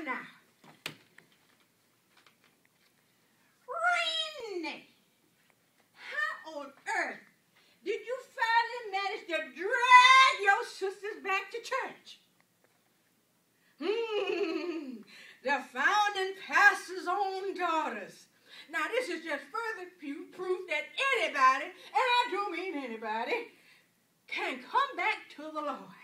now. Renee, how on earth did you finally manage to drag your sisters back to church? The founding pastor's own daughters. Now, this is just further proof that anybody, and I do mean anybody, can come back to the Lord.